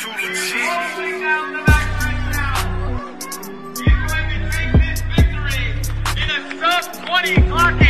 Rolling down the back right now. He's going to take this victory in a sub-20 clock.